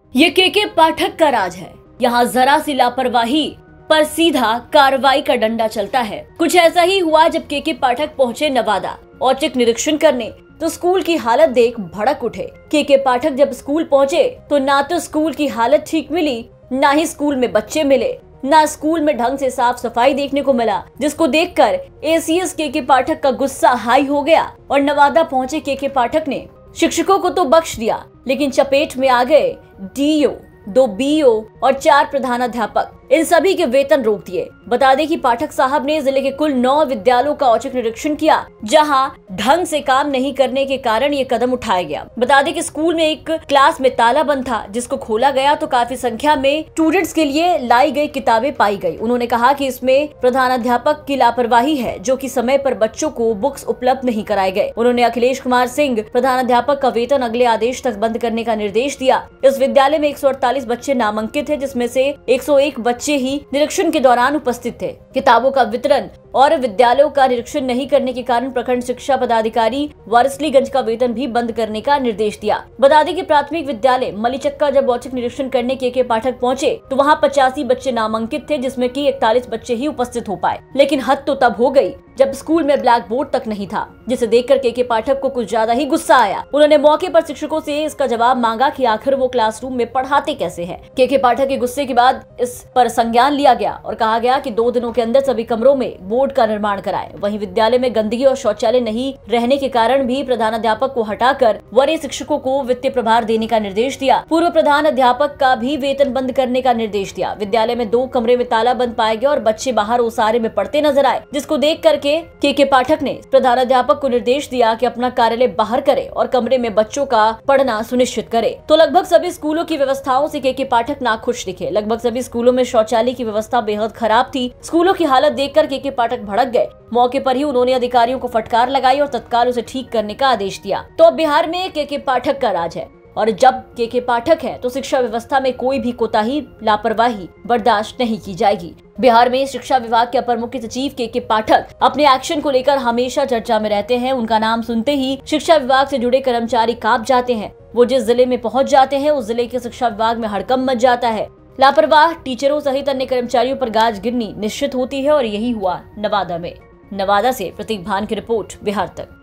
ये के पाठक का राज है। यहाँ जरा सी लापरवाही पर सीधा कार्रवाई का डंडा चलता है। कुछ ऐसा ही हुआ जब के पाठक पहुँचे नवादा औचक निरीक्षण करने, तो स्कूल की हालत देख भड़क उठे। के पाठक जब स्कूल पहुँचे तो ना तो स्कूल की हालत ठीक मिली, ना ही स्कूल में बच्चे मिले, ना स्कूल में ढंग से साफ सफाई देखने को मिला, जिसको देखकर एसीएस के पाठक का गुस्सा हाई हो गया और नवादा पहुंचे के पाठक ने शिक्षकों को तो बख्श दिया, लेकिन चपेट में आ गए डीओ, 2 बीओ और 4 प्रधानाध्यापक। इन सभी के वेतन रोक दिए। बता दें कि पाठक साहब ने जिले के कुल 9 विद्यालयों का औचक निरीक्षण किया, जहां ढंग से काम नहीं करने के कारण ये कदम उठाया गया। बता दें कि स्कूल में एक क्लास में ताला बंद था, जिसको खोला गया तो काफी संख्या में स्टूडेंट्स के लिए लाई गई किताबें पाई गई। उन्होंने कहा कि इसमें प्रधानाध्यापक की लापरवाही है, जो कि समय पर बच्चों को बुक्स उपलब्ध नहीं कराए गए। उन्होंने अखिलेश कुमार सिंह प्रधानाध्यापक का वेतन अगले आदेश तक बंद करने का निर्देश दिया। इस विद्यालय में 148 बच्चे नामांकित है, जिसमें से 101 बच्चे ही निरीक्षण के दौरान उपस्थित थे। किताबों का वितरण और विद्यालयों का निरीक्षण नहीं करने के कारण प्रखंड शिक्षा पदाधिकारी वारिसलीगंज का वेतन भी बंद करने का निर्देश दिया। बता दें कि प्राथमिक विद्यालय मलीचक्का जब औचक निरीक्षण करने के पाठक पहुंचे तो वहां 85 बच्चे नामांकित थे, जिसमें कि 41 बच्चे ही उपस्थित हो पाए। लेकिन हद तो तब हो गई जब स्कूल में ब्लैक बोर्ड तक नहीं था, जिसे देखकर के पाठक को कुछ ज्यादा ही गुस्सा आया। उन्होंने मौके पर शिक्षकों से इसका जवाब मांगा कि आखिर वो क्लासरूम में पढ़ाते कैसे हैं। के पाठक के गुस्से के बाद इस पर संज्ञान लिया गया और कहा गया कि 2 दिनों के अंदर सभी कमरों में बोर्ड का निर्माण कराएं। वहीं विद्यालय में गंदगी और शौचालय नहीं रहने के कारण भी प्रधानाध्यापक को हटाकर वरीय शिक्षकों को वित्तीय प्रभार देने का निर्देश दिया। पूर्व प्रधानाध्यापक का भी वेतन बंद करने का निर्देश दिया। विद्यालय में 2 कमरे में ताला बंद पाए गए और बच्चे बाहर ओसारे में पढ़ते नजर आए, जिसको देख करके के पाठक ने प्रधानाध्यापक को निर्देश दिया कि अपना कार्यालय बाहर करे और कमरे में बच्चों का पढ़ना सुनिश्चित करे। तो लगभग सभी स्कूलों की व्यवस्थाओं से के पाठक नाखुश दिखे। लगभग सभी स्कूलों में शौचालय की व्यवस्था बेहद खराब थी। स्कूलों की हालत देखकर के पाठक भड़क गए। मौके पर ही उन्होंने अधिकारियों को फटकार लगाई और तत्काल उसे ठीक करने का आदेश दिया। तो अब बिहार में के पाठक का राज है, और जब के पाठक है तो शिक्षा व्यवस्था में कोई भी कोताही, लापरवाही बर्दाश्त नहीं की जाएगी। बिहार में शिक्षा विभाग के अपर मुख्य सचिव के पाठक अपने एक्शन को लेकर हमेशा चर्चा में रहते हैं। उनका नाम सुनते ही शिक्षा विभाग से जुड़े कर्मचारी कांप जाते हैं। वो जिस जिले में पहुंच जाते हैं, उस जिले के शिक्षा विभाग में हड़कंप मच जाता है। लापरवाह टीचरों सहित अन्य कर्मचारियों पर गाज गिरनी निश्चित होती है, और यही हुआ नवादा में। नवादा से प्रतीक भान की रिपोर्ट, बिहार तक।